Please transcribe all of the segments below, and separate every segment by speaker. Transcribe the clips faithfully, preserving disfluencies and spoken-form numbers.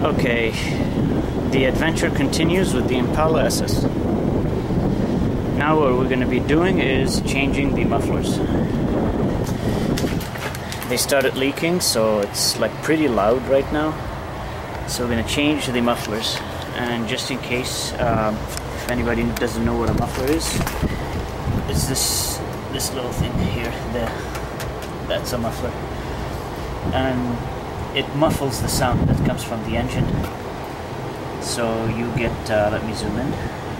Speaker 1: Okay, the adventure continues with the Impala S S. Now what we're going to be doing is changing the mufflers. They started leaking, so it's like pretty loud right now. So we're going to change the mufflers. And just in case, um, if anybody doesn't know what a muffler is, it's this this little thing here. There, that's a muffler, and it muffles the sound that comes from the engine. So you get, uh, let me zoom in.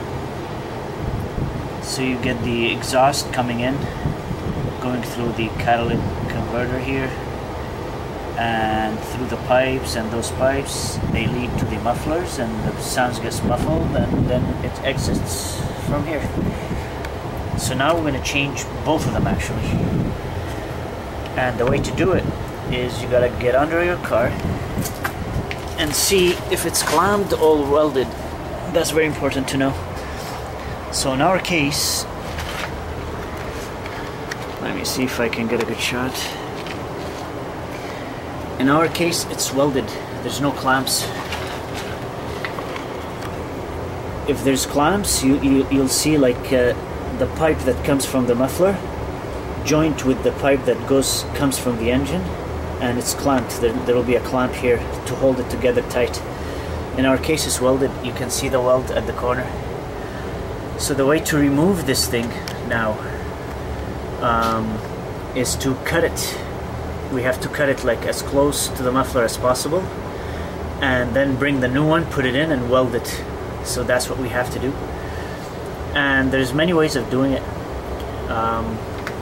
Speaker 1: So you get the exhaust coming in, going through the catalytic converter here, and through the pipes, and those pipes, they lead to the mufflers, and the sounds gets muffled, and then it exits from here. So now we're going to change both of them actually. And the way to do it is you gotta get under your car and see if it's clamped or welded. That's very important to know. So in our case, let me see if I can get a good shot. In our case, it's welded. There's no clamps. If there's clamps, you, you, you'll see like uh, the pipe that comes from the muffler joint with the pipe that goes comes from the engine, and it's clamped. There, there will be a clamp here to hold it together tight. In our case, it's welded. You can see the weld at the corner. So the way to remove this thing now um, is to cut it. We have to cut it like as close to the muffler as possible, and then bring the new one, put it in, and weld it. So that's what we have to do. And there's many ways of doing it. Um,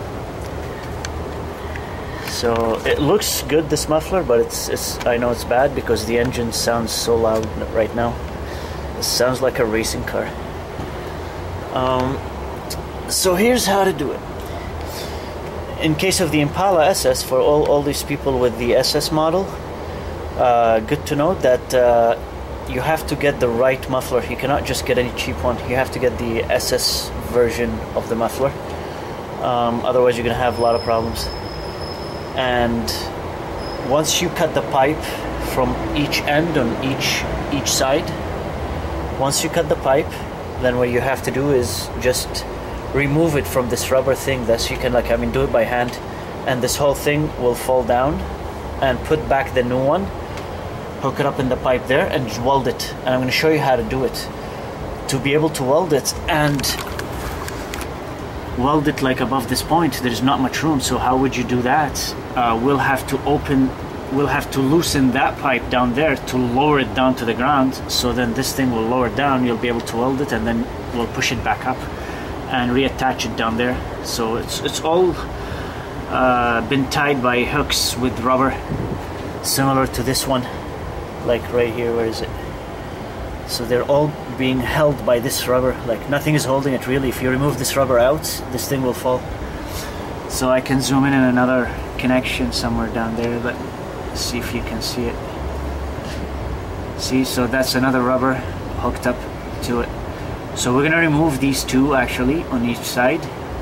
Speaker 1: So it looks good, this muffler, but it's, it's I know it's bad because the engine sounds so loud right now. It sounds like a racing car. Um, so here's how to do it. In case of the Impala S S, for all, all these people with the S S model, uh, good to know that uh, you have to get the right muffler. You cannot just get any cheap one. You have to get the S S version of the muffler. Um, otherwise you're going to have a lot of problems. And once you cut the pipe from each end on each each side, once you cut the pipe, then what you have to do is just remove it from this rubber thing. That you can, like, I mean, do it by hand, and this whole thing will fall down, and put back the new one, hook it up in the pipe there, and just weld it. And I'm going to show you how to do it. To be able to weld it and weld it like above this point, there's not much room. So how would you do that? Uh, we'll have to open, we'll have to loosen that pipe down there to lower it down to the ground. So then this thing will lower down, you'll be able to weld it, and then we'll push it back up and reattach it down there. So it's, it's all uh, been tied by hooks with rubber, similar to this one, like right here. Where is it? So they're all being held by this rubber, like nothing is holding it really. If you remove this rubber out, this thing will fall. So I can zoom in on another connection somewhere down there, but see if you can see it. See, so that's another rubber hooked up to it. So we're gonna remove these two actually on each side,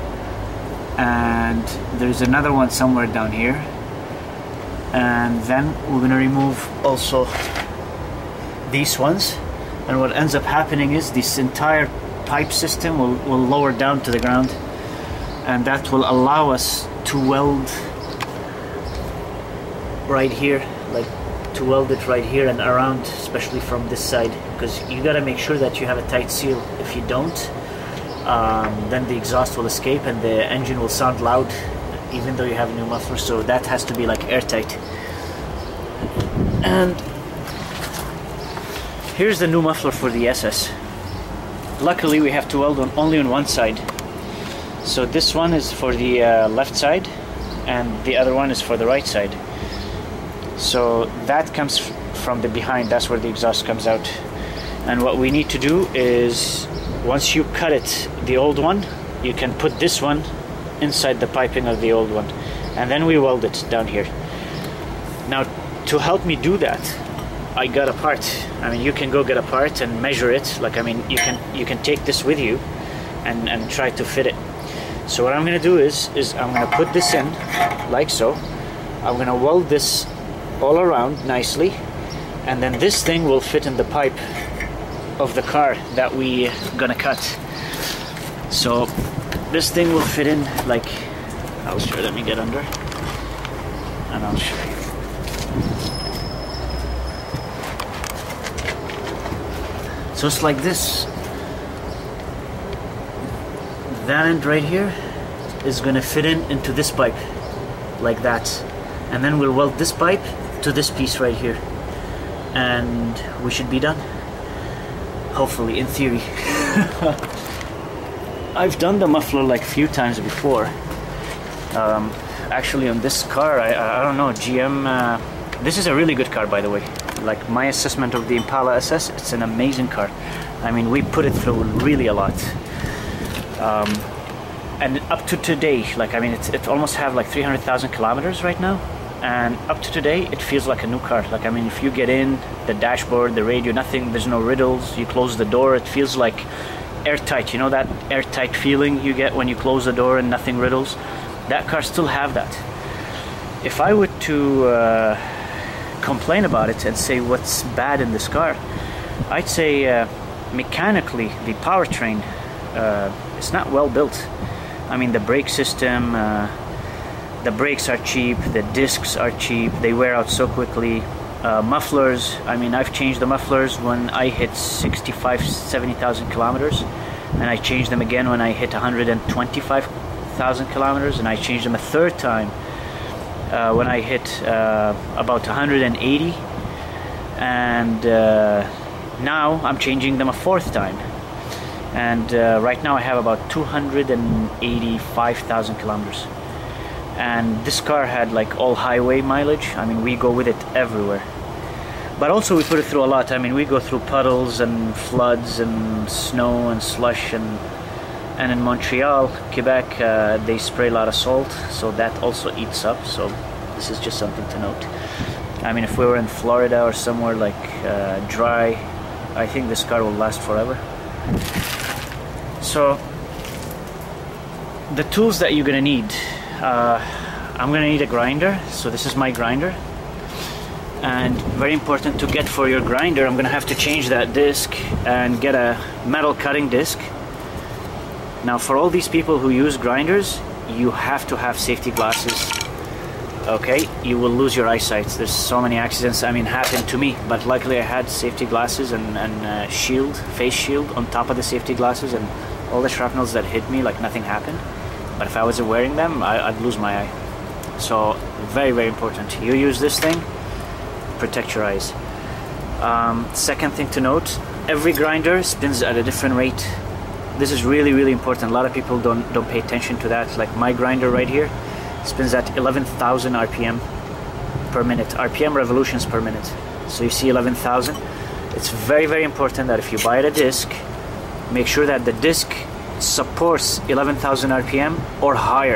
Speaker 1: and there's another one somewhere down here, and then we're gonna remove also these ones. And what ends up happening is this entire pipe system will, will lower down to the ground, and that will allow us to weld right here, like to weld it right here and around, especially from this side, because you got to make sure that you have a tight seal. If you don't, um, then the exhaust will escape and the engine will sound loud even though you have a new muffler. So that has to be like airtight. And here's the new muffler for the S S. Luckily we have to weld on only on one side. So this one is for the uh, left side, and the other one is for the right side. So that comes from the behind, that's where the exhaust comes out. And what we need to do is, once you cut it, the old one, you can put this one inside the piping of the old one, and then we weld it down here. Now, to help me do that, I got a part. I mean, you can go get a part and measure it. Like, I mean, you can you can take this with you and, and try to fit it. So what I'm gonna do is, is I'm gonna put this in, like so. I'm gonna weld this all around nicely, and then this thing will fit in the pipe of the car that we gonna cut. So this thing will fit in like, I'll show you, let me get under and I'll show you. So it's like this. That end right here is gonna fit in into this pipe like that, and then we'll weld this pipe to this piece right here, and we should be done, hopefully, in theory. I've done the muffler like a few times before. Um, actually on this car, I, I don't know, G M, uh, this is a really good car, by the way. Like, my assessment of the Impala S S, it's an amazing car. I mean, we put it through really a lot. Um, and up to today, like, I mean, it's, it almost have like three hundred thousand kilometers right now. And up to today, it feels like a new car. Like, I mean, if you get in, the dashboard, the radio, nothing, there's no riddles. You close the door, it feels like airtight. You know that airtight feeling you get when you close the door and nothing riddles? That car still have that. If I were to uh, complain about it and say what's bad in this car, I'd say uh, mechanically the powertrain uh, is not well built. I mean, the brake system, uh, the brakes are cheap, the discs are cheap, they wear out so quickly. Uh, mufflers, I mean, I've changed the mufflers when I hit sixty-five, seventy thousand kilometers, and I changed them again when I hit one hundred twenty-five thousand kilometers, and I changed them a third time uh, when I hit uh, about one hundred eighty, and uh, now I'm changing them a fourth time, and uh, right now I have about two hundred eighty-five thousand kilometers. And this car had like all highway mileage. I mean, we go with it everywhere, but also we put it through a lot. I mean, we go through puddles and floods and snow and slush, and and in Montreal, Quebec, uh, they spray a lot of salt, so that also eats up. So this is just something to note. I mean, if we were in Florida or somewhere like uh, dry, I think this car will last forever. So the tools that you're gonna need. Uh, I'm gonna need a grinder, so this is my grinder, and very important to get for your grinder, I'm gonna have to change that disc and get a metal cutting disc. Now, for all these people who use grinders, you have to have safety glasses. Okay, you will lose your eyesight. There's so many accidents, I mean, happened to me, but luckily I had safety glasses and, and uh, shield, face shield on top of the safety glasses, and all the shrapnels that hit me, like nothing happened. But if I wasn't wearing them, I, I'd lose my eye. So very, very important. You use this thing, protect your eyes. Um, second thing to note, every grinder spins at a different rate. This is really, really important. A lot of people don't, don't pay attention to that. Like my grinder right here spins at eleven thousand R P M per minute. R P M, revolutions per minute. So you see eleven thousand. It's very, very important that if you buy a disc, make sure that the disc supports eleven thousand R P M or higher.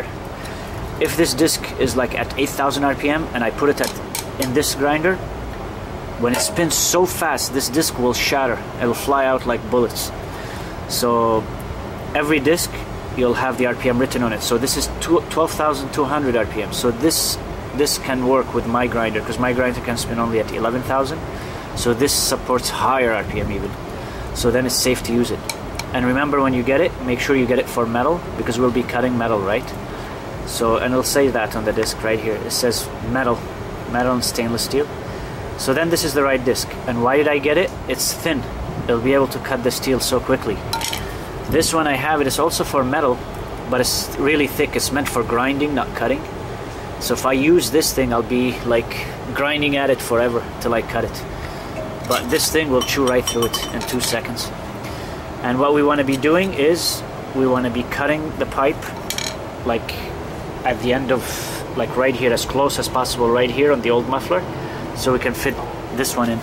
Speaker 1: If this disc is like at eight thousand R P M and I put it at in this grinder, when it spins so fast, this disc will shatter. It'll fly out like bullets. So every disc, you'll have the R P M written on it. So this is twelve thousand two hundred R P M. So this this can work with my grinder, because my grinder can spin only at eleven thousand. So this supports higher R P M even. So then it's safe to use it. And remember, when you get it, make sure you get it for metal, because we'll be cutting metal, right? So, and it'll say that on the disc right here. It says metal, metal and stainless steel. So then this is the right disc. And why did I get it? It's thin. It'll be able to cut the steel so quickly. This one I have, it is also for metal, but it's really thick. It's meant for grinding, not cutting. So if I use this thing, I'll be like grinding at it forever till I cut it. But this thing will chew right through it in two seconds. And what we want to be doing is we want to be cutting the pipe like at the end of, like right here, as close as possible right here on the old muffler, so we can fit this one in.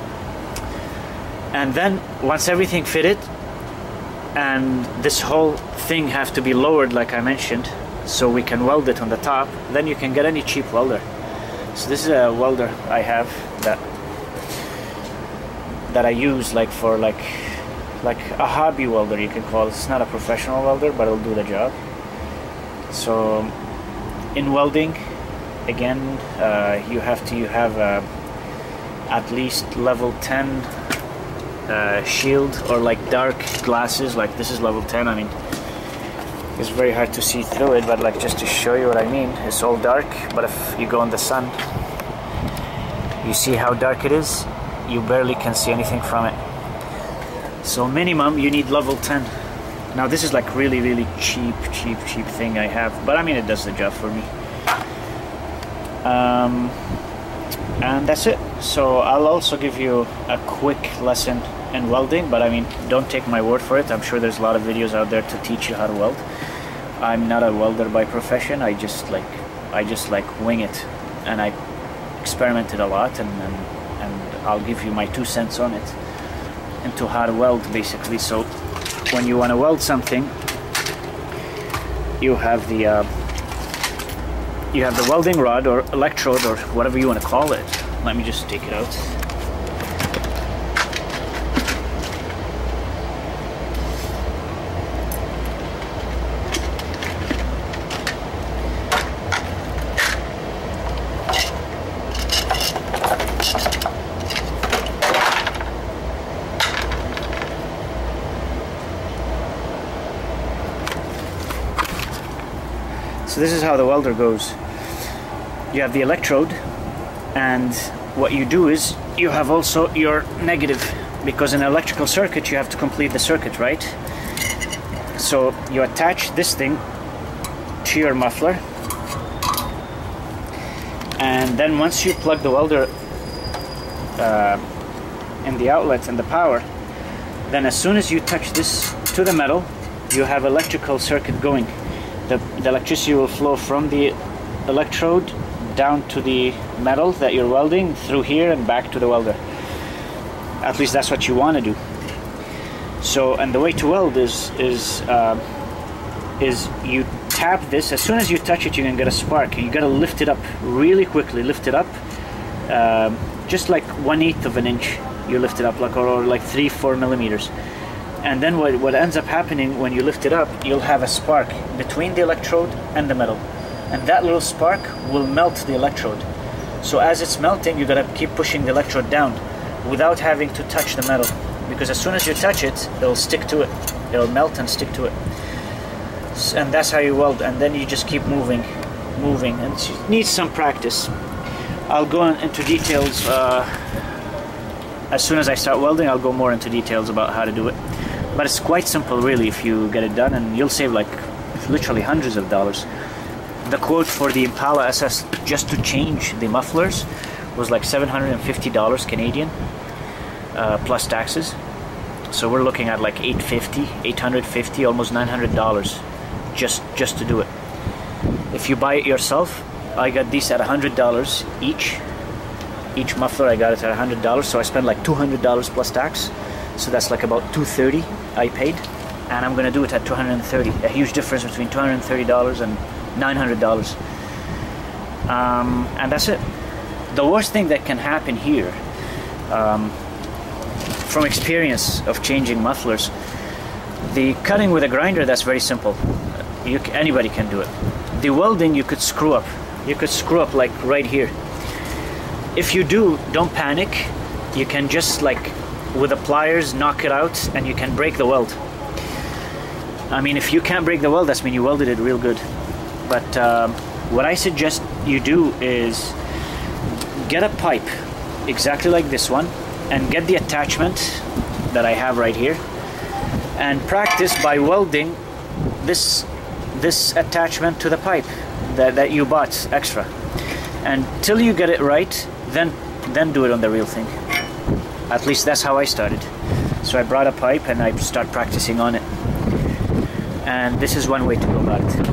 Speaker 1: And then once everything fitted, and this whole thing have to be lowered like I mentioned, so we can weld it on the top, then you can get any cheap welder. So this is a welder I have that that I use like for like like a hobby welder, you can call it. It's not a professional welder, but it'll do the job. So in welding, again, uh, you have to you have a at least level ten uh, shield, or like dark glasses. Like this is level ten. I mean, it's very hard to see through it, but like just to show you what I mean, it's all dark, but if you go in the sun, you see how dark it is. You barely can see anything from it. So minimum you need level ten. Now this is like really really cheap cheap cheap thing I have, but I mean it does the job for me. Um, and that's it. So I'll also give you a quick lesson in welding, but I mean don't take my word for it. I'm sure there's a lot of videos out there to teach you how to weld. I'm not a welder by profession. I just like I just like wing it, and I experimented a lot, and, and, and I'll give you my two cents on it into how to weld basically. So when you want to weld something, you have the uh, you have the welding rod or electrode or whatever you want to call it. Let me just take it out. So this is how the welder goes. You have the electrode, and what you do is you have also your negative, because in an electrical circuit you have to complete the circuit, right? So you attach this thing to your muffler, and then once you plug the welder uh, in the outlet and the power, then as soon as you touch this to the metal, you have electrical circuit going. The, the electricity will flow from the electrode down to the metal that you're welding, through here and back to the welder. At least that's what you want to do. So, and the way to weld is is uh, is you tap this. As soon as you touch it, you can get a spark. You got to lift it up really quickly. Lift it up, uh, just like one eighth of an inch. You lift it up, like or, or like three, four millimeters. And then what, what ends up happening when you lift it up, you'll have a spark between the electrode and the metal. And that little spark will melt the electrode. So as it's melting, you gotta keep pushing the electrode down without having to touch the metal. Because as soon as you touch it, it'll stick to it. It'll melt and stick to it. And that's how you weld. And then you just keep moving, moving. And it needs some practice. I'll go into details. Uh, as soon as I start welding, I'll go more into details about how to do it. But it's quite simple really if you get it done, and you'll save like literally hundreds of dollars. The quote for the Impala S S just to change the mufflers was like seven hundred fifty dollars Canadian, uh, plus taxes. So we're looking at like eight fifty, eight hundred fifty, almost nine hundred dollars just just to do it. If you buy it yourself, I got these at one hundred dollars each. Each muffler I got it at one hundred dollars, so I spent like two hundred dollars plus tax. So that's like about two hundred thirty dollars I paid, and I'm gonna do it at two hundred thirty dollars. A huge difference between two hundred thirty dollars and nine hundred dollars. Um, and that's it. The worst thing that can happen here, um, from experience of changing mufflers, the cutting with a grinder, that's very simple. You, anybody can do it. The welding, you could screw up. You could screw up like right here. If you do, don't panic. You can just like with the pliers knock it out, and you can break the weld. I mean, if you can't break the weld, that's mean you welded it real good. But um, what I suggest you do is get a pipe exactly like this one, and get the attachment that I have right here, and practice by welding this this attachment to the pipe that, that you bought extra. And till you get it right, then then do it on the real thing. At least that's how I started. So I brought a pipe and I start practicing on it. And this is one way to go about it.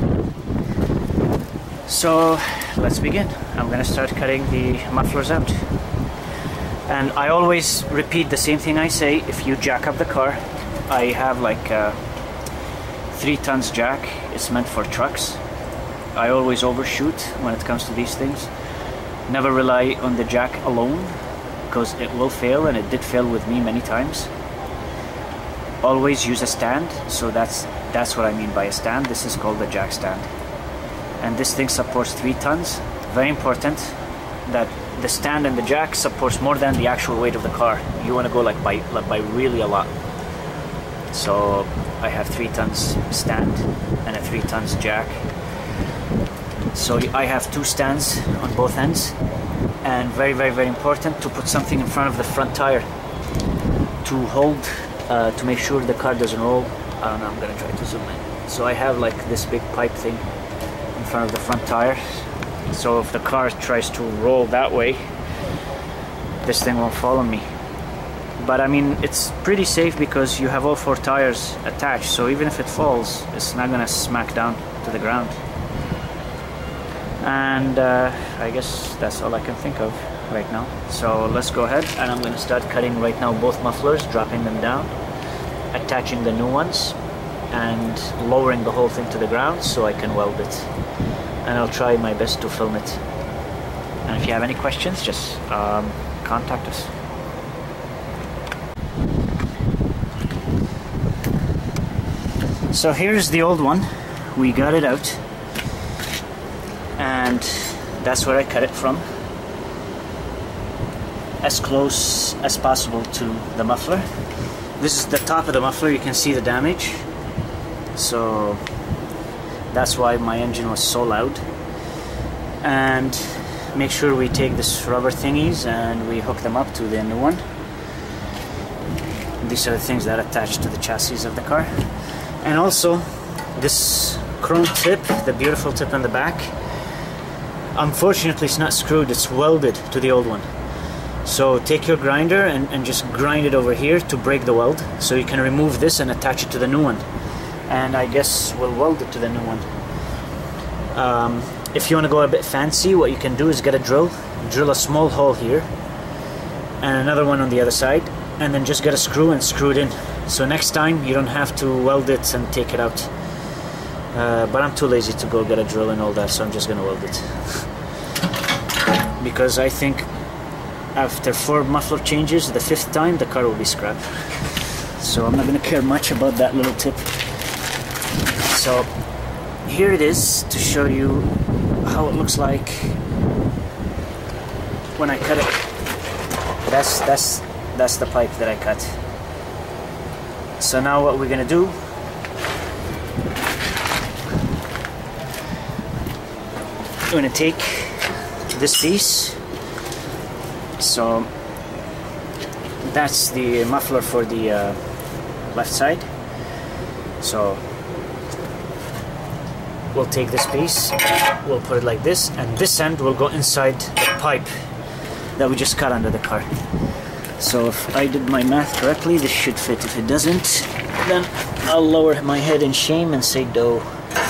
Speaker 1: So let's begin. I'm gonna start cutting the mufflers out. And I always repeat the same thing I say. If you jack up the car, I have like a three tons jack. It's meant for trucks. I always overshoot when it comes to these things. Never rely on the jack alone, because it will fail, and it did fail with me many times. Always use a stand. So that's that's what I mean by a stand. This is called the jack stand, and this thing supports three tons. Very important that the stand and the jack supports more than the actual weight of the car. You want to go like by like by really a lot. So I have three tons stand and a three tons jack. So I have two stands on both ends, and very very very important to put something in front of the front tire to hold, uh, to make sure the car doesn't roll. I don't know, I'm gonna try to zoom in. So I have like this big pipe thing in front of the front tire, so if the car tries to roll that way, this thing won't fall on me. But I mean, it's pretty safe because you have all four tires attached, so even if it falls, it's not gonna smack down to the ground. And uh, I guess that's all I can think of right now. So let's go ahead, and I'm gonna start cutting right now both mufflers, dropping them down, attaching the new ones, and lowering the whole thing to the ground so I can weld it. And I'll try my best to film it. And if you have any questions, just um, contact us. So here's the old one. We got it out, and that's where I cut it from, as close as possible to the muffler. This is the top of the muffler. You can see the damage, so that's why my engine was so loud. And make sure we take this rubber thingies and we hook them up to the new one. These are the things that attach to the chassis of the car. And also this chrome tip, the beautiful tip on the back, unfortunately it's not screwed, it's welded to the old one. So take your grinder and, and just grind it over here to break the weld, so you can remove this and attach it to the new one. And I guess we'll weld it to the new one. Um, if you want to go a bit fancy, what you can do is get a drill, drill a small hole here and another one on the other side, and then just get a screw and screw it in. So next time you don't have to weld it and take it out. Uh, but I'm too lazy to go get a drill and all that, so I'm just gonna weld it. Because I think after four muffler changes, the fifth time the car will be scrapped. So I'm not gonna care much about that little tip. So here it is to show you how it looks like when I cut it. That's that's that's the pipe that I cut. So now what we're gonna do, we're gonna take this piece. So that's the muffler for the uh, left side. So we'll take this piece, we'll put it like this, and this end will go inside the pipe that we just cut under the car. So if I did my math correctly, this should fit. If it doesn't, then I'll lower my head in shame and say dough.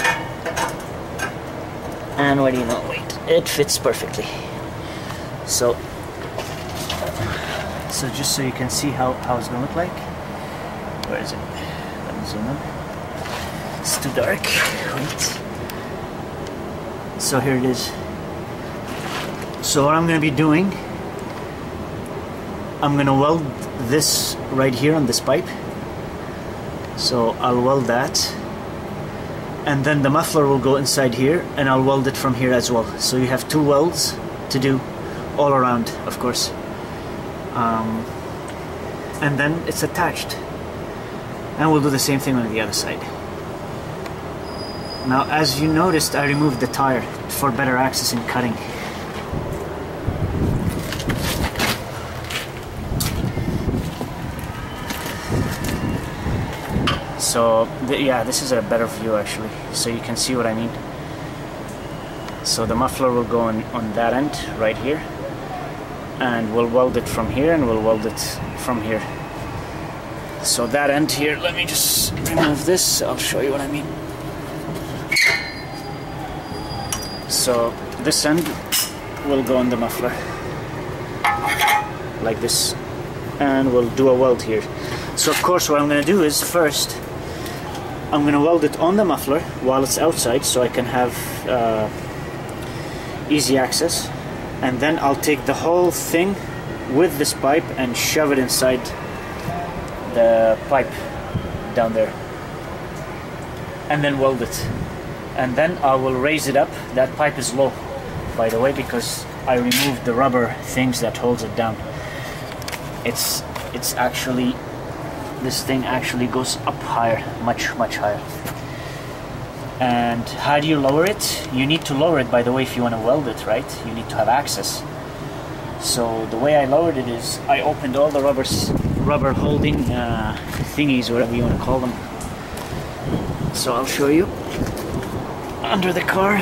Speaker 1: And what do you know? Wait, it fits perfectly. So, so just so you can see how, how it's gonna look like. Where is it? Let me zoom in. It's too dark. Wait. So here it is. So what I'm gonna be doing, I'm gonna weld this right here on this pipe. So I'll weld that, and then the muffler will go inside here, and I'll weld it from here as well. So you have two welds to do all around, of course. Um, and then it's attached. And we'll do the same thing on the other side. Now, as you noticed, I removed the tire for better access in cutting. So, th yeah, this is a better view actually, so you can see what I mean. So the muffler will go on, on that end, right here, and we'll weld it from here, and we'll weld it from here. So that end here, let me just remove this, I'll show you what I mean. So this end will go on the muffler, like this, and we'll do a weld here. So of course what I'm going to do is first, I'm going to weld it on the muffler while it's outside, so I can have uh, easy access, and then I'll take the whole thing with this pipe and shove it inside the pipe down there, and then weld it, and then I will raise it up. That pipe is low, by the way, because I removed the rubber things that holds it down. It's it's actually, this thing actually goes up higher, much much higher. And how do you lower it? You need to lower it, by the way, if you want to weld it, right? You need to have access. So the way I lowered it is I opened all the rubbers, rubber holding uh, thingies, whatever you want to call them. So I'll show you under the car.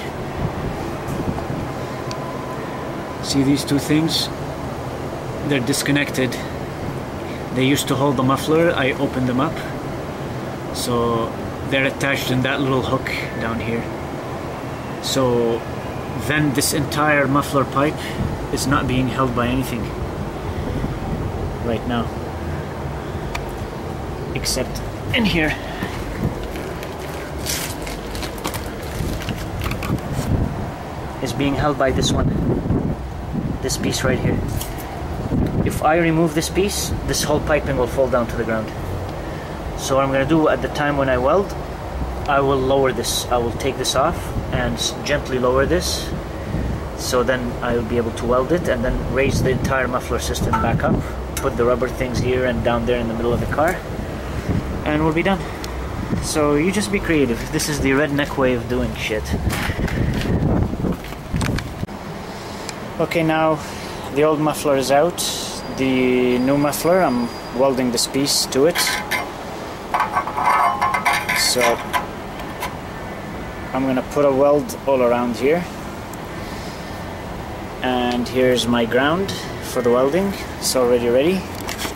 Speaker 1: See these two things? They're disconnected. They used to hold the muffler. I opened them up. So they're attached in that little hook down here. So then this entire muffler pipe is not being held by anything right now, except in here. Is being held by this one, this piece right here. If I remove this piece, this whole piping will fall down to the ground. So what I'm going to do at the time when I weld, I will lower this. I will take this off and gently lower this, so then I will be able to weld it, and then raise the entire muffler system back up, put the rubber things here and down there in the middle of the car, and we'll be done. So you just be creative. This is the redneck way of doing shit. Okay, now the old muffler is out. The new muffler, I'm welding this piece to it. So I'm gonna put a weld all around here. And here's my ground for the welding. It's already ready.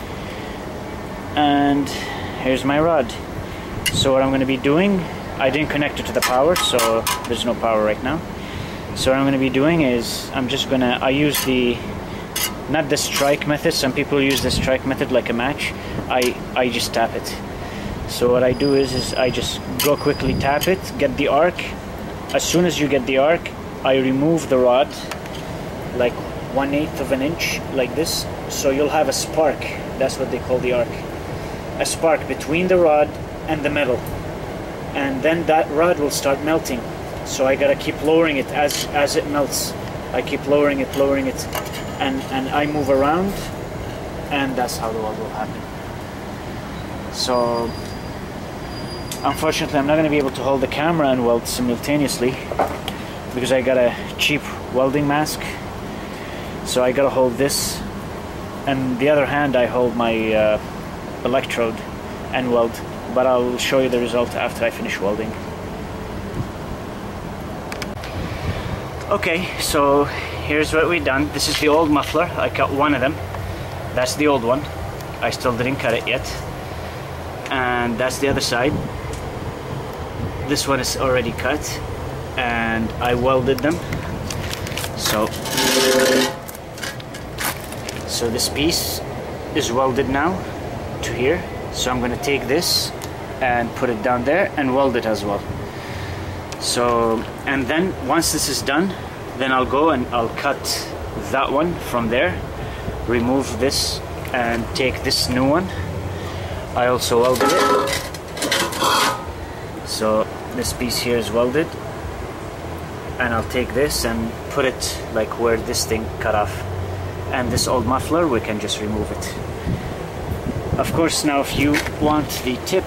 Speaker 1: And here's my rod. So what I'm gonna be doing, I didn't connect it to the power, so there's no power right now. So what I'm going to be doing is I'm just going to, I use the, not the strike method, some people use the strike method like a match. I, I just tap it. So what I do is, is I just go quickly tap it, get the arc. As soon as you get the arc, I remove the rod like one eighth of an inch like this. So you'll have a spark, that's what they call the arc. A spark between the rod and the metal. And then that rod will start melting. So I gotta keep lowering it as as it melts. I keep lowering it, lowering it, and and I move around, and that's how the weld will happen. So unfortunately, I'm not gonna be able to hold the camera and weld simultaneously because I got a cheap welding mask. So I gotta hold this, and the other hand I hold my uh, electrode and weld. But I'll show you the result after I finish welding. Okay, so here's what we've done. This is the old muffler. I cut one of them. That's the old one. I still didn't cut it yet. And that's the other side. This one is already cut, and I welded them. So, so this piece is welded now to here. So I'm going to take this and put it down there and weld it as well. So, and then once this is done, then I'll go and I'll cut that one from there, remove this and take this new one. I also welded it. So this piece here is welded, and I'll take this and put it like where this thing cut off. And this old muffler, we can just remove it. Of course, now if you want the tip,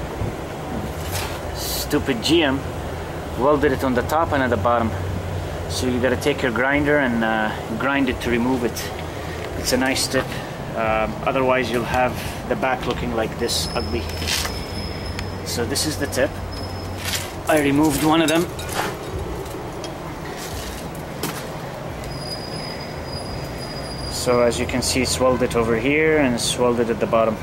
Speaker 1: stupid G M welded it on the top and at the bottom. So you gotta take your grinder and uh, grind it to remove it. It's a nice tip. Uh, otherwise you'll have the back looking like this, ugly. So this is the tip. I removed one of them. So as you can see, it's welded over here and it's welded at the bottom.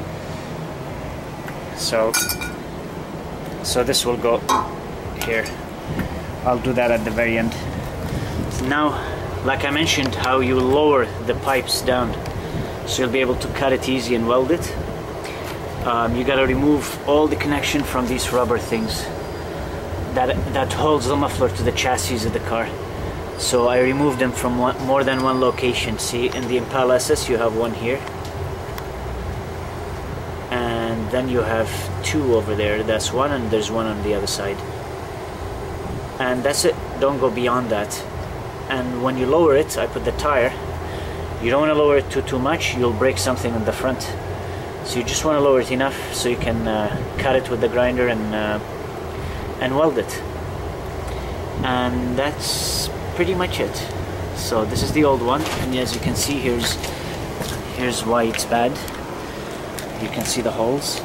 Speaker 1: So, so this will go here. I'll do that at the very end. Now, like I mentioned, how you lower the pipes down, so you'll be able to cut it easy and weld it. Um, you gotta remove all the connection from these rubber things that that holds the muffler to the chassis of the car. So I removed them from one, more than one location. See, in the Impala S S you have one here, and then you have two over there. That's one, and there's one on the other side. And that's it. Don't go beyond that. and when you lower it, I put the tire. You don't want to lower it too too much, you'll break something in the front. So you just want to lower it enough so you can uh, cut it with the grinder and uh, and weld it. And that's pretty much it. So this is the old one, and as you can see, here's here's why it's bad. You can see the holes.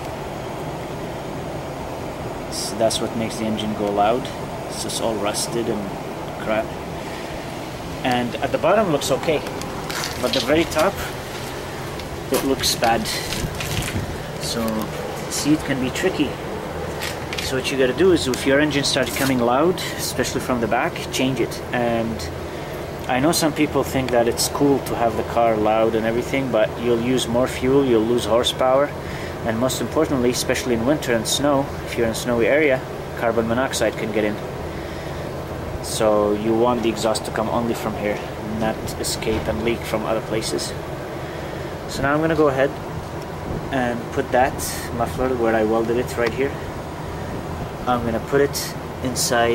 Speaker 1: So that's what makes the engine go loud. It's just all rusted and crap. And at the bottom looks okay, but the very top, it looks bad. So see, it can be tricky. So what you gotta do is, if your engine starts coming loud, especially from the back, change it. And I know some people think that it's cool to have the car loud and everything, but you'll use more fuel, you'll lose horsepower, and most importantly, especially in winter and snow, if you're in a snowy area, carbon monoxide can get in. So you want the exhaust to come only from here, not escape and leak from other places. So now I'm gonna go ahead and put that muffler where I welded it right here. I'm gonna put it inside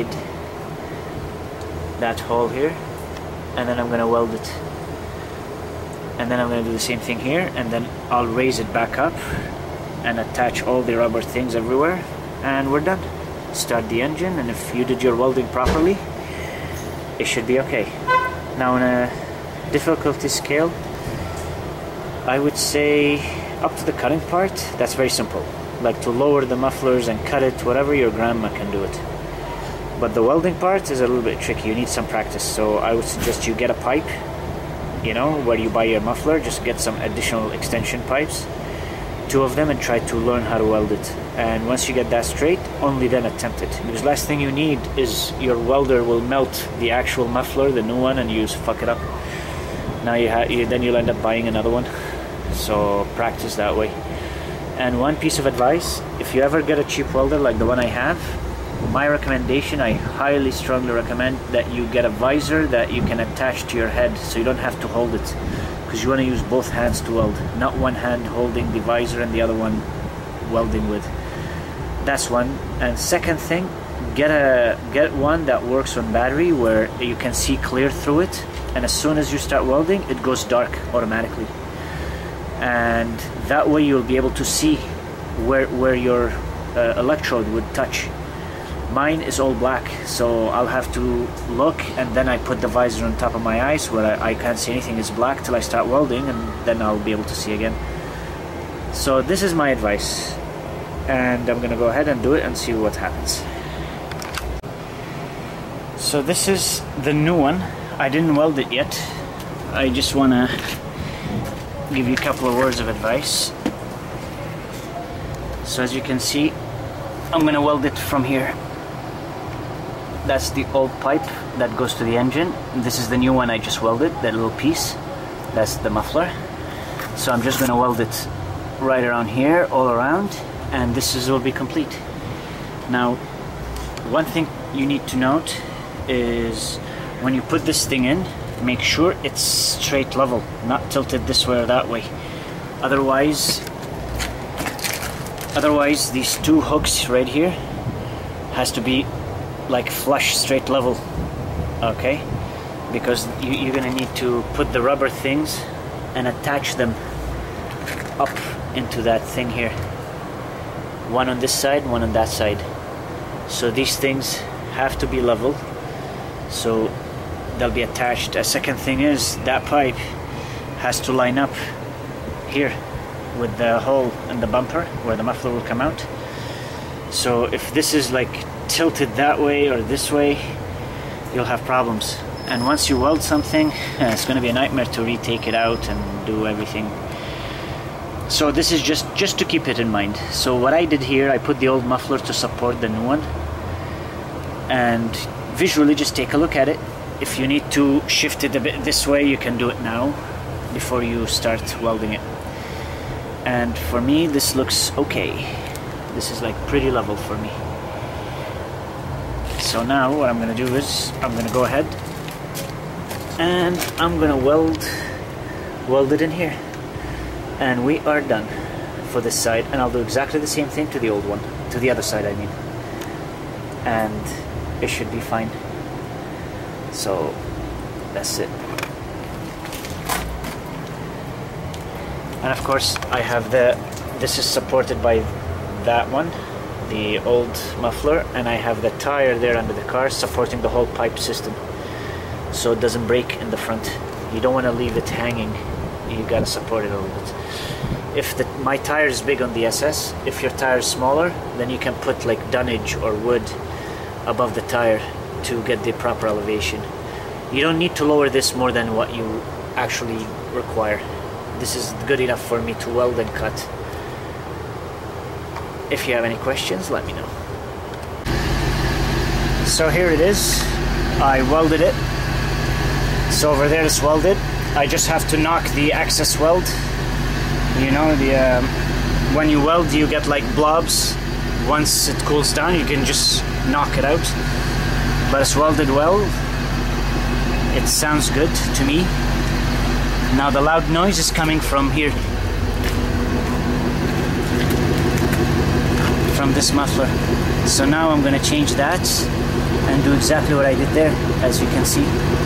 Speaker 1: that hole here, and then I'm gonna weld it. And then I'm gonna do the same thing here, and then I'll raise it back up and attach all the rubber things everywhere, and we're done. Start the engine, and if you did your welding properly, it should be okay. Now on a difficulty scale, I would say up to the cutting part, that's very simple. Like to lower the mufflers and cut it, whatever, your grandma can do it. But the welding part is a little bit tricky, you need some practice. So I would suggest you get a pipe, you know, where you buy your muffler, just get some additional extension pipes, two of them, and try to learn how to weld it. And once you get that straight, only then attempt it. Because last thing you need is your welder will melt the actual muffler, the new one, and you just fuck it up. Now you, ha you then you'll end up buying another one. So practice that way. And one piece of advice, if you ever get a cheap welder like the one I have, my recommendation, I highly strongly recommend that you get a visor that you can attach to your head, so you don't have to hold it, because you want to use both hands to weld, not one hand holding the visor and the other one welding with. That's one. And second thing, get a get one that works on battery, where you can see clear through it, and as soon as you start welding, it goes dark automatically. And that way you'll be able to see where, where your uh, electrode would touch. Mine is all black, so I'll have to look, and then I put the visor on top of my eyes where I, I can't see anything, is black, till I start welding, and then I'll be able to see again. So this is my advice, and I'm gonna go ahead and do it and see what happens. So this is the new one. I didn't weld it yet. I just wanna give you a couple of words of advice. So as you can see, I'm gonna weld it from here. That's the old pipe that goes to the engine. This is the new one I just welded, that little piece. That's the muffler. So I'm just gonna weld it right around here, all around, and this is will be complete. Now, one thing you need to note is when you put this thing in, make sure it's straight level, not tilted this way or that way. Otherwise, otherwise these two hooks right here has to be like flush, straight level, okay? Because you, you're gonna need to put the rubber things and attach them up into that thing here. One on this side, one on that side. So these things have to be level, so they'll be attached. A second thing is that pipe has to line up here with the hole in the bumper where the muffler will come out. So if this is like tilted that way or this way, you'll have problems. And once you weld something, it's going to be a nightmare to retake it out and do everything. So this is just just to keep it in mind. So what I did here, I put the old muffler to support the new one, and visually just take a look at it. If you need to shift it a bit this way, you can do it now before you start welding it. And for me, this looks okay. This is like pretty level for me. So now what I'm gonna do is I'm gonna go ahead and I'm gonna weld weld it in here, and we are done for this side. And I'll do exactly the same thing to the old one, to the other side I mean, and it should be fine. So That's it. And of course I have the, this is supported by that one, the old muffler, and I have the tire there under the car supporting the whole pipe system, so it doesn't break in the front. You don't want to leave it hanging, you gotta support it a little bit. If the, my tire is big on the S S, if your tire is smaller, then you can put like dunnage or wood above the tire to get the proper elevation. You don't need to lower this more than what you actually require. This is good enough for me to weld and cut. If you have any questions, let me know. So here it is. I welded it. So over there it's welded. I just have to knock the access weld. You know, the um, when you weld, you get like blobs. Once it cools down, you can just knock it out. But it's welded well. It sounds good to me. Now the loud noise is coming from here, from this muffler. So now I'm going to change that and do exactly what I did there, as you can see.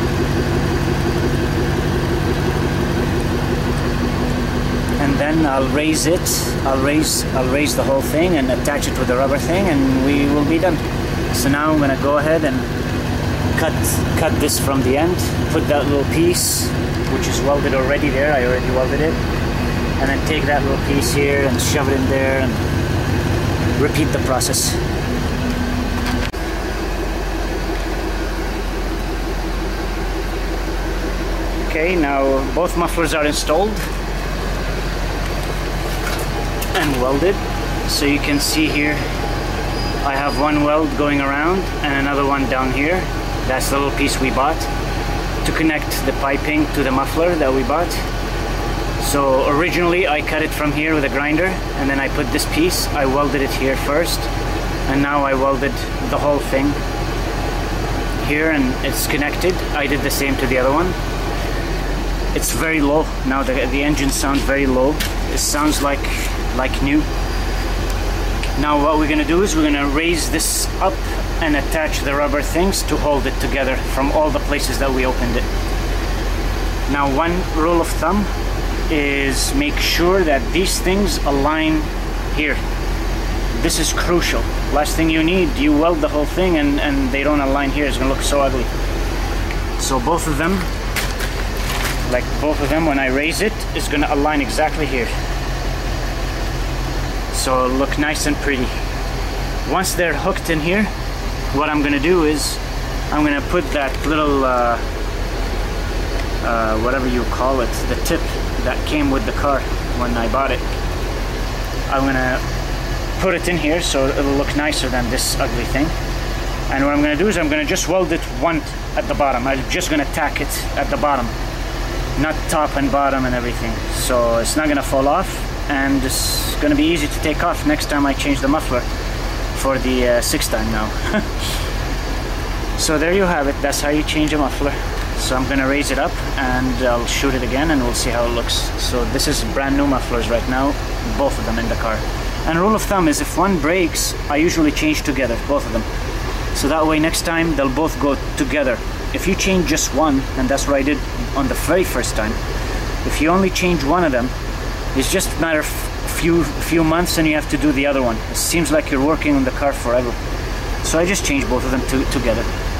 Speaker 1: And then I'll raise it. I'll raise I'll raise the whole thing and attach it with the rubber thing, and we will be done. So now I'm going to go ahead and cut cut this from the end, put that little piece, which is welded already there, I already welded it, and then take that little piece here and shove it in there and repeat the process. Okay, now both mufflers are installed and welded. So you can see here I have one weld going around and another one down here. That's the little piece we bought to connect the piping to the muffler that we bought. So originally I cut it from here with a grinder, and then I put this piece, I welded it here first, and now I welded the whole thing here and it's connected. I did the same to the other one. It's very low now. The, the engine sounds very low. It sounds like like new. Now what we're gonna do is we're gonna raise this up and attach the rubber things to hold it together from all the places that we opened it. Now one rule of thumb is make sure that these things align here. This is crucial. Last thing you need, you weld the whole thing and, and they don't align here. It's gonna look so ugly. So both of them, like both of them, when I raise it, it's gonna align exactly here. So it'll look nice and pretty. Once they're hooked in here, what I'm gonna do is I'm gonna put that little uh, uh, whatever you call it, the tip that came with the car when I bought it. I'm gonna put it in here so it'll look nicer than this ugly thing. And what I'm gonna do is I'm gonna just weld it one at the bottom. I'm just gonna tack it at the bottom, not top and bottom and everything. So it's not gonna fall off, and it's gonna be easy to take off next time I change the muffler for the uh, sixth time now. So there you have it. That's how you change a muffler. So I'm gonna raise it up and I'll shoot it again and we'll see how it looks. So this is brand new mufflers right now, both of them in the car. And rule of thumb is if one breaks, I usually change together, both of them. So that way next time they'll both go together. If you change just one, and that's what I did on the very first time, if you only change one of them, it's just a matter of few few months and you have to do the other one. It seems like you're working on the car forever. So I just changed both of them to, together.